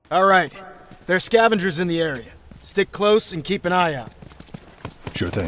All right. There are scavengers in the area. Stick close and keep an eye out. Sure thing.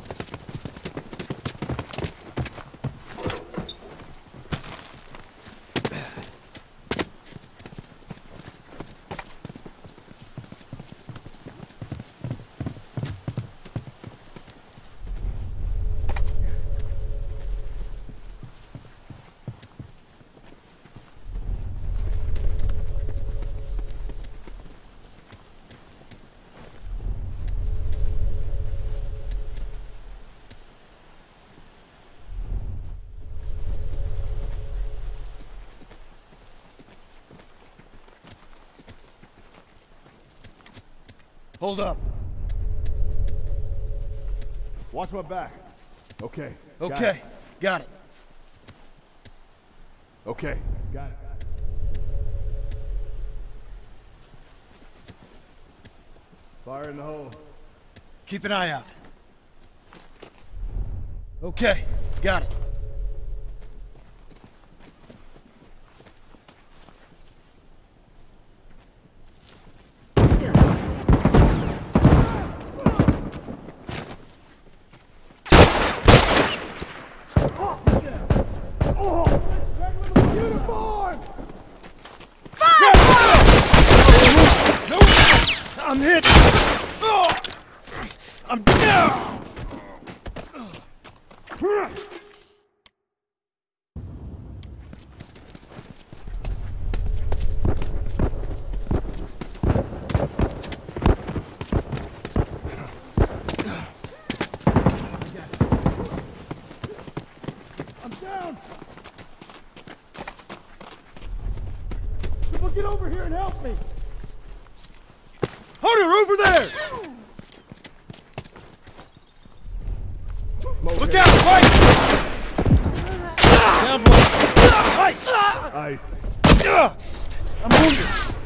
Hold up. Watch my back. Okay. Okay. Got it. Okay. Got it. Fire in the hole. Keep an eye out. Okay. Got it. I'm hit! I'm down! I'm down! People get over here and help me! Hunter, over there! Look out, fight! Down below. Ice! Ice. I'm wounded.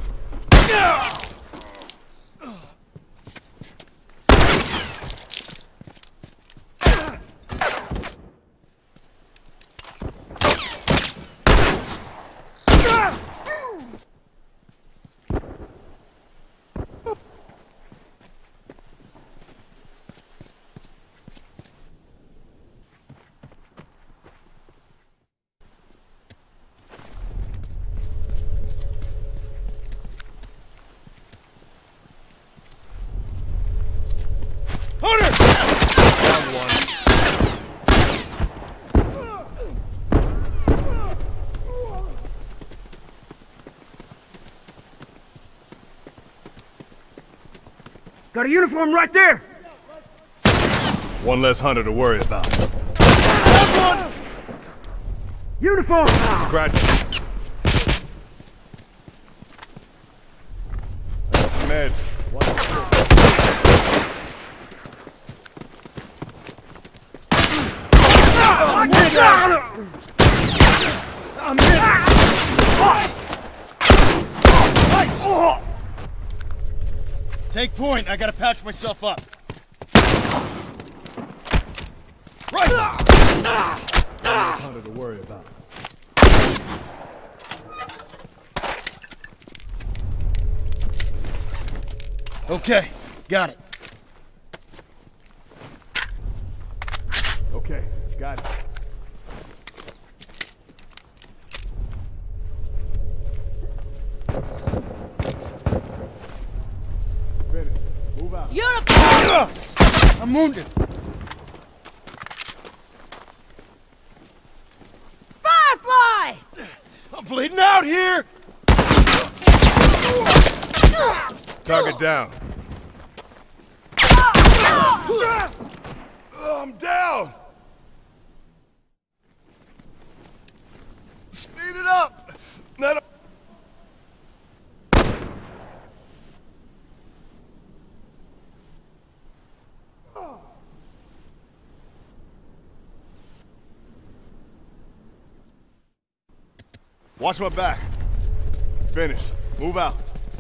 Got a uniform right there! One less hunter to worry about. Uniform! Scratch. Meds. I'm hit! Take point, I gotta patch myself up. Right! Hunter to worry about. Okay, got it. Okay, got it. Finish. Move out. Uniform! I'm wounded. Firefly! I'm bleeding out here! Target down. I'm down! Speed it up! Not a... Watch my back. Finish. Move out.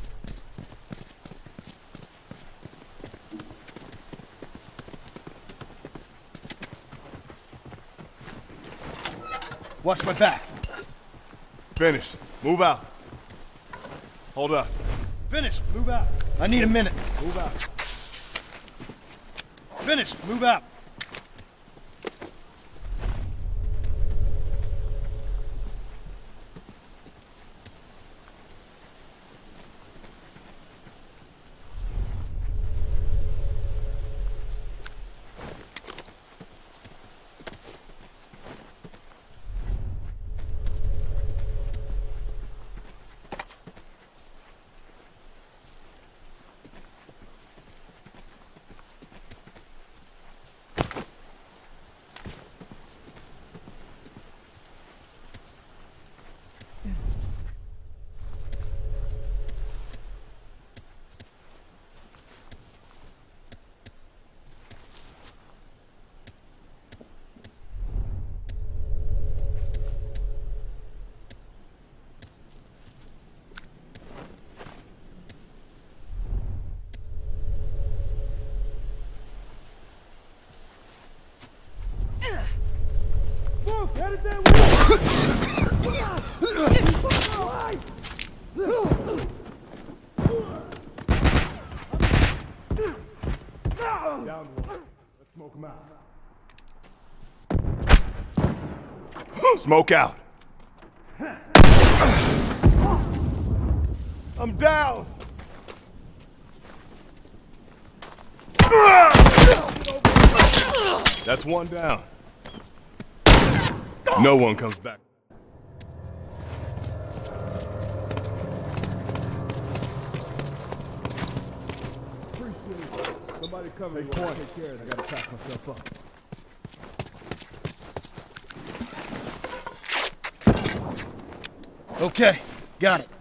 Watch my back. Finish. Move out. Hold up. Finished. Move out. I need a minute. Move out. Finished. Move out. Headed that way! Down one. Let's smoke him out. Smoke out. I'm down. That's one down. No one comes back. Appreciate it. Somebody cover me. Take care of it. I gotta pack myself up. Okay, got it.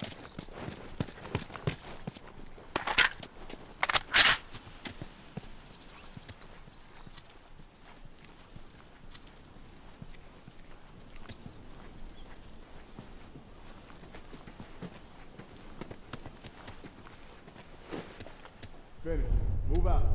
Finish. Move out.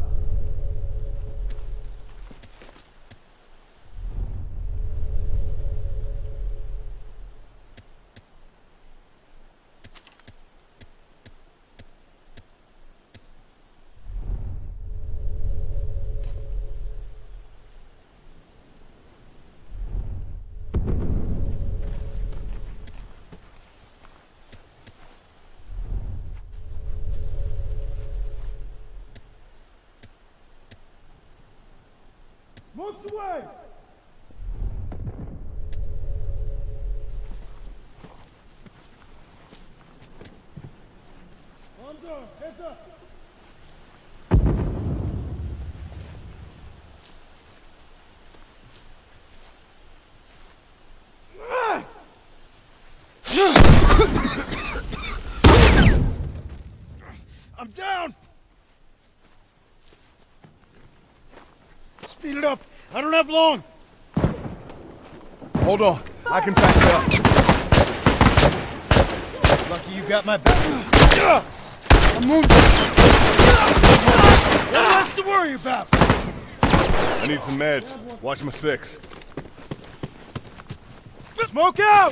Most away! Arms up, heads up! I'm down! Speed it up. I don't have long. Hold on. I can pack it up. Lucky you got my back. I'm moving. Nothing else to worry about. I need some meds. Watch my six. Smoke out!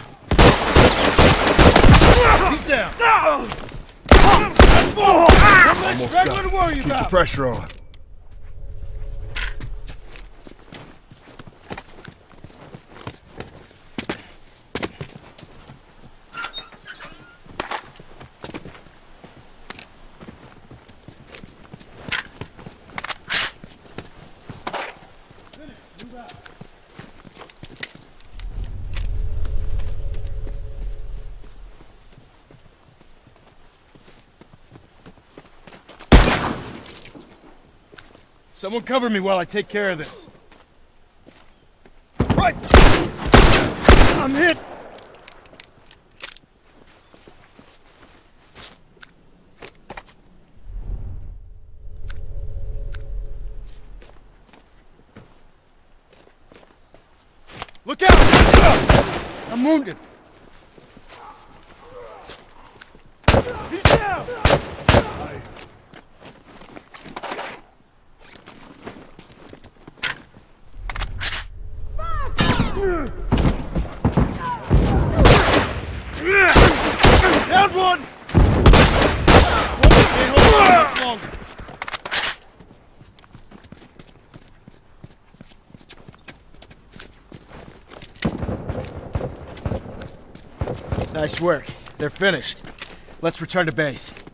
He's down. That's four. One less Almost straggler done. to worry Keep the about. pressure on. Someone cover me while I take care of this. Right! I'm hit! Look out! I'm wounded. He's down! Down one! Nice work. They're finished. Let's return to base.